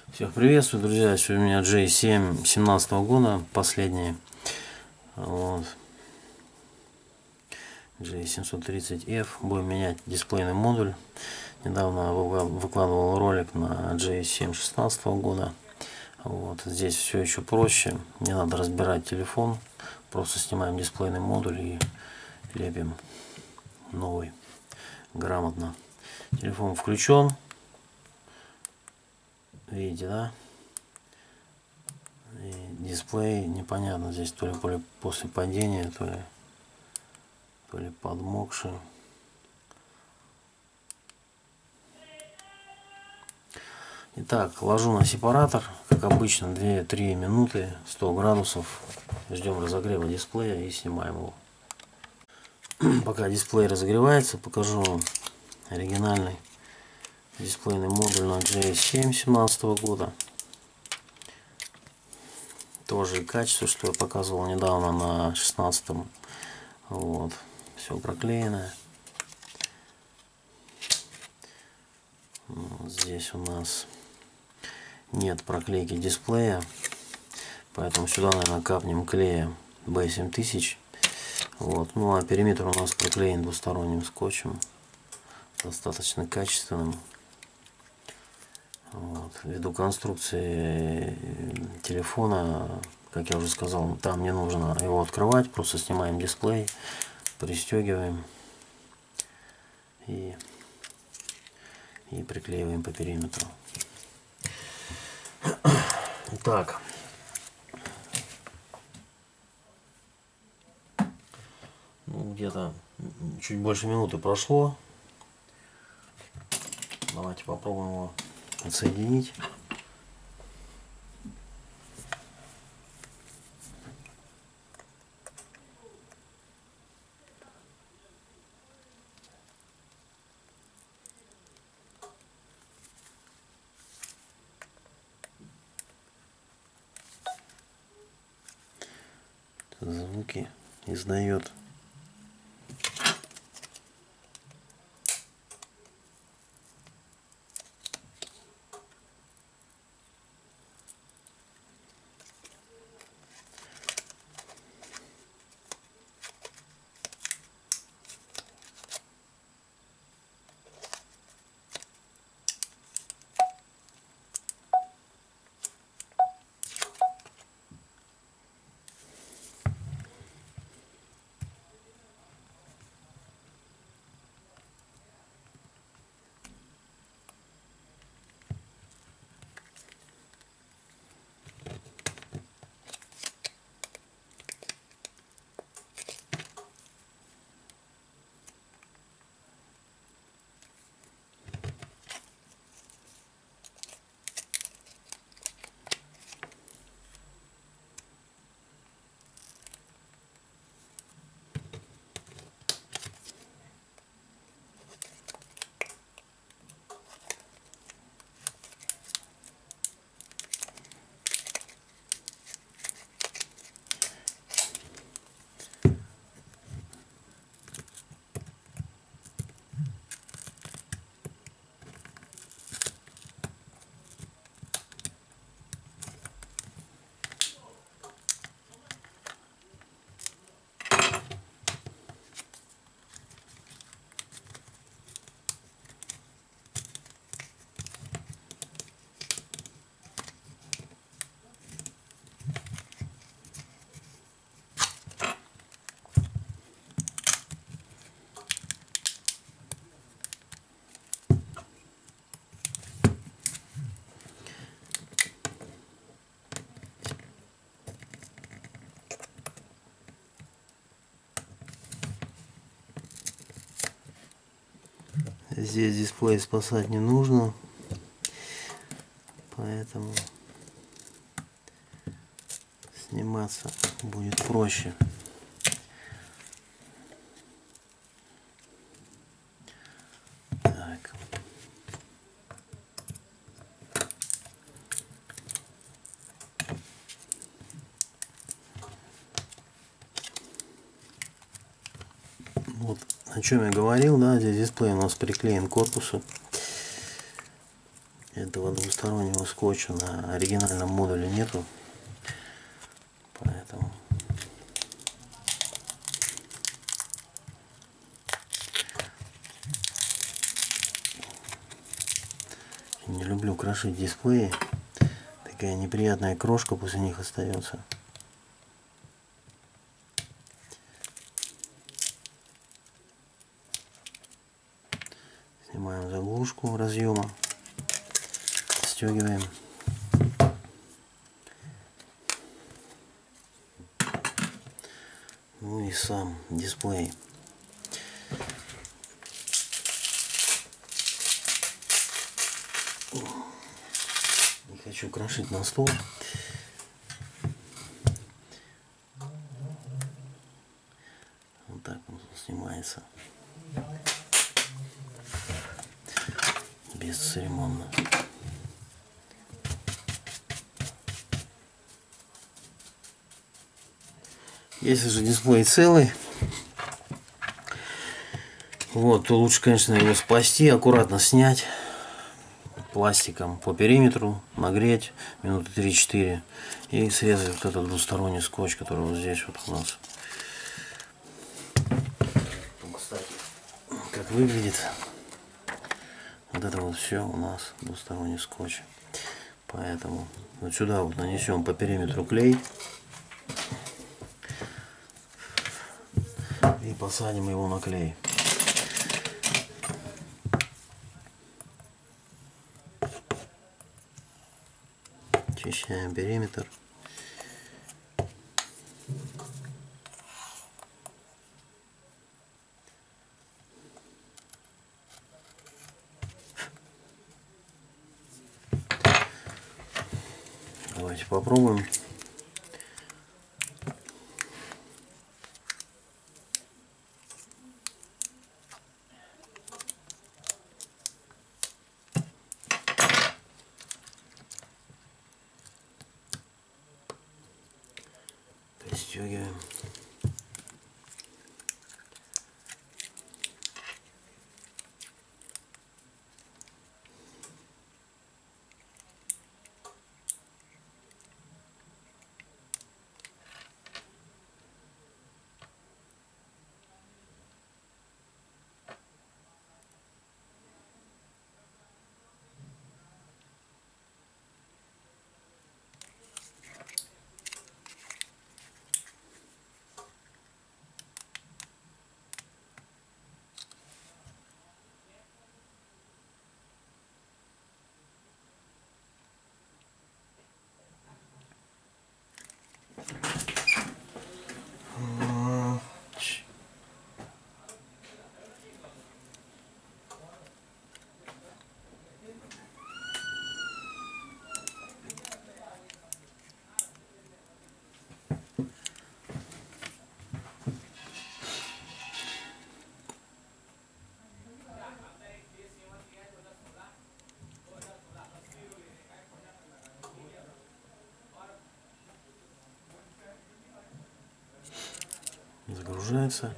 Всех приветствую, друзья. Сегодня у меня J7 17 года, последний. Вот. J730F. Будем менять дисплейный модуль. Недавно выкладывал ролик на J7 16 года. Вот. Здесь все еще проще. Не надо разбирать телефон. Просто снимаем дисплейный модуль и лепим новый. Грамотно. Телефон включен. Видите, да? И дисплей непонятно, здесь то ли после падения, то ли подмокший. Итак, ложу на сепаратор, как обычно, 2-3 минуты, 100 градусов. Ждем разогрева дисплея и снимаем его. Пока дисплей разогревается, покажу вам оригинальный дисплейный модуль на J7 17 года. Тоже и качество, что я показывал недавно на 16-м. Вот. Все проклеенное. Вот здесь у нас нет проклейки дисплея, поэтому сюда, наверное, капнем клея B7000. Вот. Ну а периметр у нас проклеен двусторонним скотчем, достаточно качественным. Вот. Ввиду конструкции телефона, как я уже сказал, там не нужно его открывать, просто снимаем дисплей, пристегиваем и приклеиваем по периметру. Так, ну, где-то чуть больше минуты прошло. Давайте попробуем его отсоединить. Звуки издает. Здесь дисплей спасать не нужно, поэтому сниматься будет проще. Так. Вот о чем я говорил, да, здесь дисплей у нас приклеен к корпусу. Это Этого двустороннего скотча на оригинальном модуле нету, поэтому не люблю крошить дисплеи. Такая неприятная крошка после них остается. Снимаем заглушку разъема, стягиваем. Ну и сам дисплей. Не хочу крошить на стол. Вот так он снимается. Бесцеремонно. Если же дисплей целый, вот, то лучше, конечно, его спасти, аккуратно снять пластиком по периметру, нагреть минуты 3-4 и срезать вот этот двусторонний скотч, который вот здесь вот у нас. Кстати, как выглядит. Вот это вот все у нас двусторонний скотч. Поэтому вот сюда вот нанесем по периметру клей и посадим его на клей. Очищаем периметр. Давайте попробуем. Пристегиваем. Загружается.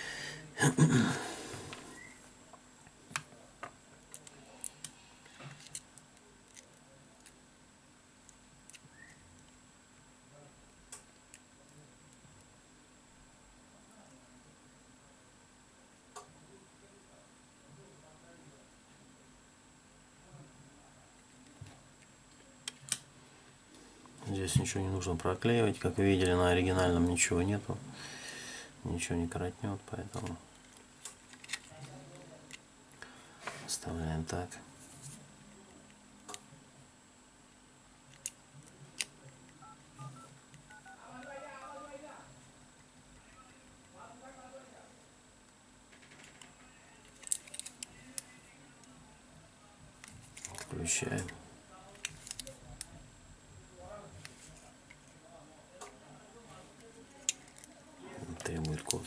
Здесь ничего не нужно проклеивать, как вы видели, на оригинальном ничего нету, ничего не коротнет, поэтому оставляем так. Включаем. Требует код.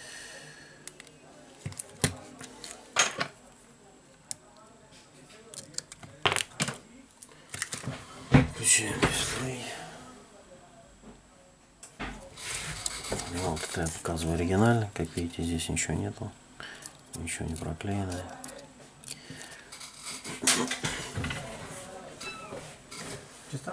Включаем дисплей. Ну, вот это я показываю оригинально. Как видите, здесь ничего нету. Ничего не проклеено. Чисто?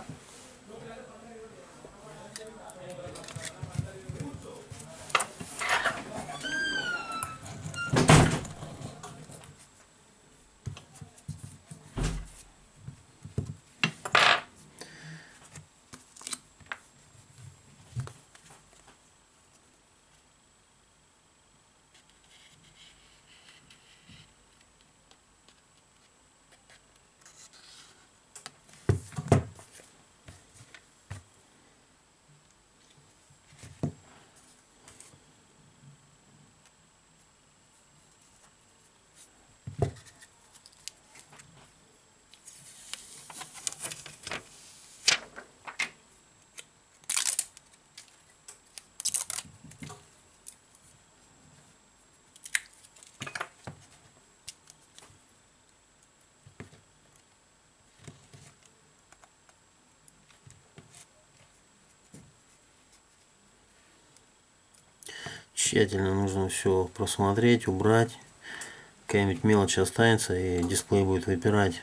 Тщательно нужно все просмотреть, убрать. Какая-нибудь мелочь останется и дисплей будет выпирать.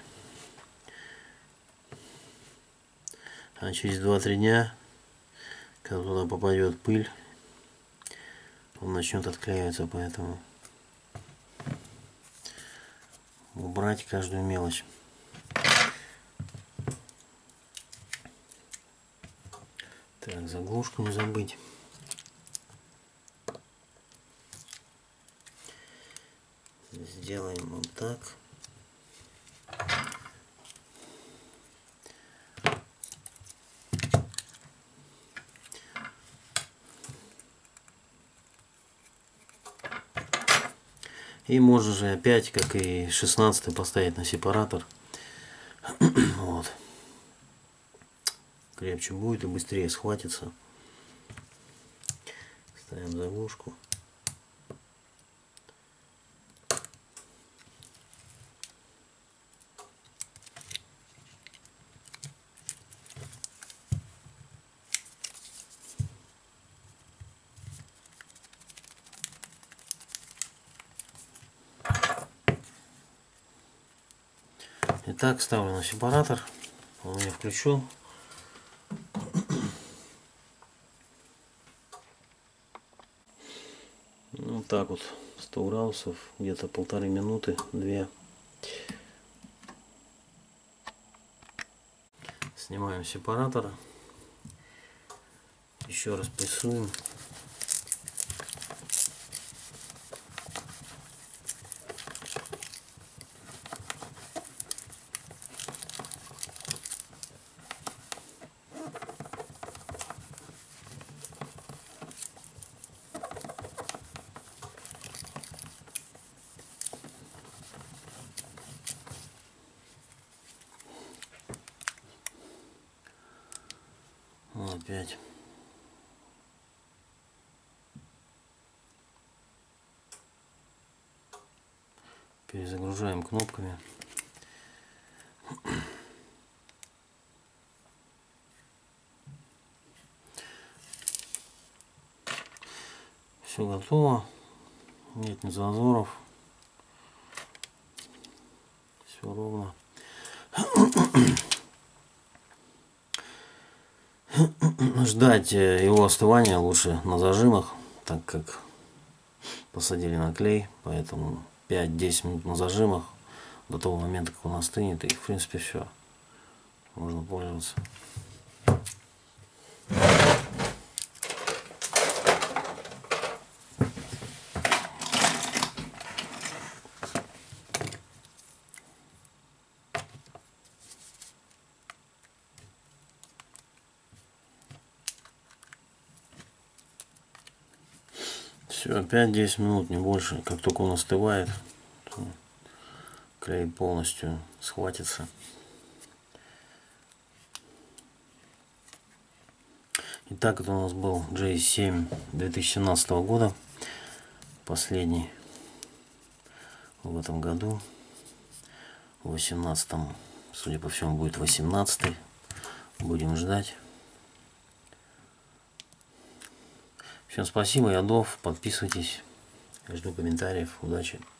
А через 2-3 дня, когда туда попадет пыль, он начнет отклеиваться, поэтому убрать каждую мелочь. Так, заглушку не забыть. Сделаем вот так. И можно же опять, как и 16-й, поставить на сепаратор. Вот. Крепче будет и быстрее схватится. Ставим заглушку. Итак, ставлю на сепаратор. Он у меня включен. Вот так вот, 100 градусов, где-то 1,5 минуты, 2. Снимаем сепаратор. Еще раз прессуем. Опять. Перезагружаем кнопками. Все готово. Нет зазоров. Все ровно. Ждать его остывания лучше на зажимах, так как посадили на клей, поэтому 5-10 минут на зажимах до того момента, как он остынет, и в принципе все, можно пользоваться. Все, 5-10 минут, не больше. Как только он остывает, клей полностью схватится. Итак, это у нас был J7 2017 года, последний в этом году. В 2018, судя по всему, будет 18. Будем ждать. Всем спасибо, я Дов. Подписывайтесь. Жду комментариев. Удачи.